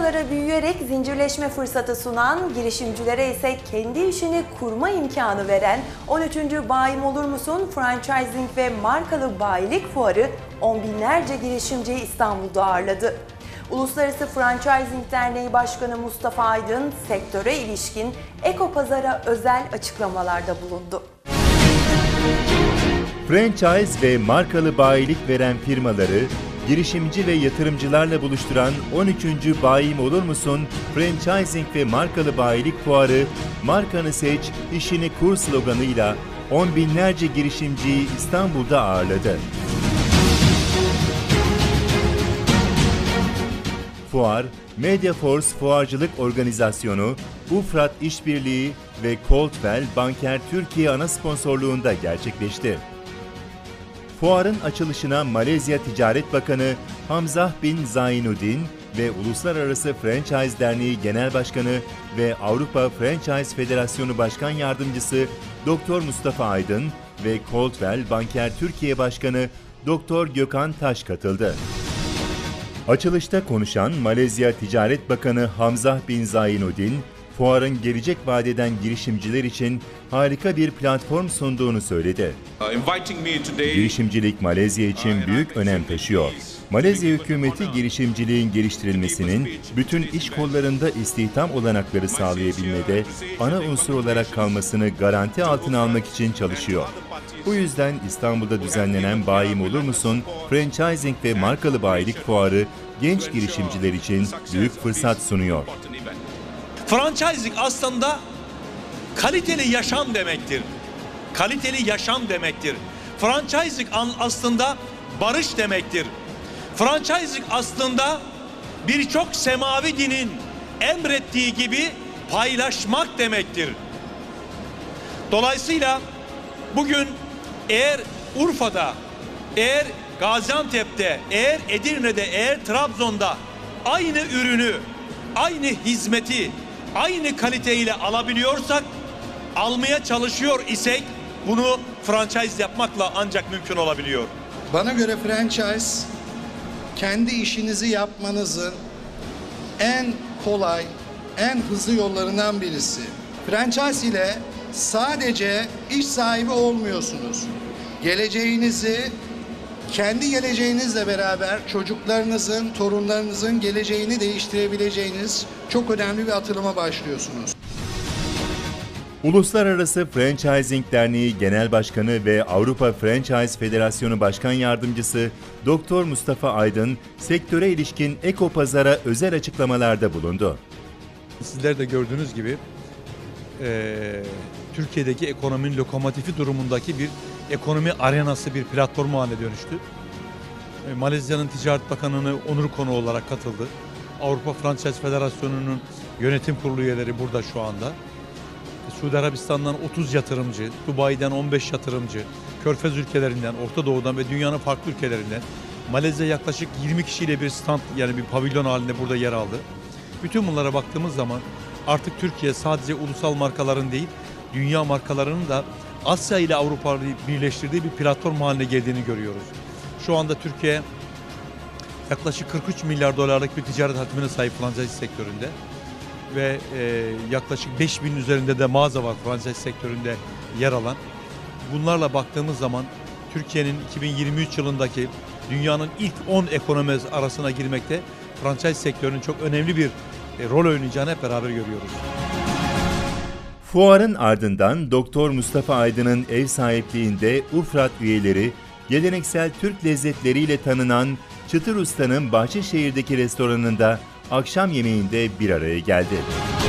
Markalara büyüyerek zincirleşme fırsatı sunan, girişimcilere ise kendi işini kurma imkanı veren 13. Bayim Olur Musun? Franchising ve Markalı Bayilik Fuarı on binlerce girişimciyi İstanbul'da ağırladı. Uluslararası Franchising Derneği Başkanı Mustafa Aydın, sektöre ilişkin Ekopazar'a özel açıklamalarda bulundu. Franchise ve markalı bayilik veren firmaları, girişimci ve yatırımcılarla buluşturan 13. Bayim Olur Musun? Franchising ve Markalı Bayilik Fuarı, "Markanı seç, işini kur" sloganıyla on binlerce girişimciyi İstanbul'da ağırladı. Fuar, Mediaforce Fuarcılık Organizasyonu, Ufrat İşbirliği ve Coldwell Banker Türkiye ana sponsorluğunda gerçekleşti. Fuarın açılışına Malezya Ticaret Bakanı Hamzah bin Zainuddin ve Uluslararası Franchise Derneği Genel Başkanı ve Avrupa Franchise Federasyonu Başkan Yardımcısı Dr. Mustafa Aydın ve Coldwell Banker Türkiye Başkanı Dr. Gökhan Taş katıldı. Açılışta konuşan Malezya Ticaret Bakanı Hamzah bin Zainuddin, fuarın gelecek vaat eden girişimciler için harika bir platform sunduğunu söyledi. Girişimcilik Malezya için büyük önem taşıyor. Malezya hükümeti girişimciliğin geliştirilmesinin bütün iş kollarında istihdam olanakları sağlayabilmede ana unsur olarak kalmasını garanti altına almak için çalışıyor. Bu yüzden İstanbul'da düzenlenen Bayim Olur Musun? Franchising ve Markalı Bayilik Fuarı genç girişimciler için büyük fırsat sunuyor. Franchising aslında kaliteli yaşam demektir. Kaliteli yaşam demektir. Franchising aslında barış demektir. Franchising aslında birçok semavi dinin emrettiği gibi paylaşmak demektir. Dolayısıyla bugün eğer Urfa'da, eğer Gaziantep'te, eğer Edirne'de, eğer Trabzon'da aynı ürünü, aynı hizmeti, aynı kaliteyle alabiliyorsak, almaya çalışıyor isek bunu franchise yapmakla ancak mümkün olabiliyor. Bana göre franchise kendi işinizi yapmanızın en kolay, en hızlı yollarından birisi. Franchise ile sadece iş sahibi olmuyorsunuz. Geleceğinizi kendi geleceğinizle beraber çocuklarınızın, torunlarınızın geleceğini değiştirebileceğiniz çok önemli bir atılıma başlıyorsunuz. Uluslararası Franchising Derneği Genel Başkanı ve Avrupa Franchise Federasyonu Başkan Yardımcısı Dr. Mustafa Aydın, sektöre ilişkin Ekopazar'a özel açıklamalarda bulundu. Sizler de gördüğünüz gibi Türkiye'deki ekonominin lokomotifi durumundaki bir ekonomi arenası, bir platform haline dönüştü. Malezya'nın Ticaret Bakanı'nı onur konuğu olarak katıldı. Avrupa Franchise Federasyonu'nun yönetim kurulu üyeleri burada şu anda. Suudi Arabistan'dan 30 yatırımcı, Dubai'den 15 yatırımcı, Körfez ülkelerinden, Orta Doğu'dan ve dünyanın farklı ülkelerinden Malezya yaklaşık 20 kişiyle bir stand, yani bir pavilyon halinde burada yer aldı. Bütün bunlara baktığımız zaman artık Türkiye sadece ulusal markaların değil, dünya markalarının da Asya ile Avrupa'yı birleştirdiği bir platform haline geldiğini görüyoruz. Şu anda Türkiye yaklaşık 43 milyar dolarlık bir ticaret hacmine sahip franchise sektöründe ve yaklaşık 5000 üzerinde de mağaza var franchise sektöründe yer alan. Bunlarla baktığımız zaman Türkiye'nin 2023 yılındaki dünyanın ilk 10 ekonomisi arasına girmekte franchise sektörünün çok önemli bir rol oynayacağını hep beraber görüyoruz. Fuarın ardından Dr. Mustafa Aydın'ın ev sahipliğinde Ufrat üyeleri, geleneksel Türk lezzetleriyle tanınan Çıtır Usta'nın Bahçeşehir'deki restoranında akşam yemeğinde bir araya geldi.